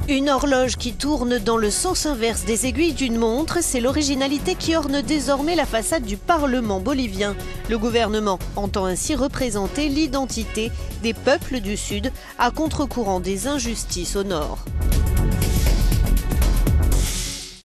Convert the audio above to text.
Une horloge qui tourne dans le sens inverse des aiguilles d'une montre, c'est l'originalité qui orne désormais la façade du Parlement bolivien. Le gouvernement entend ainsi représenter l'identité des peuples du Sud à contre-courant des injustices au Nord.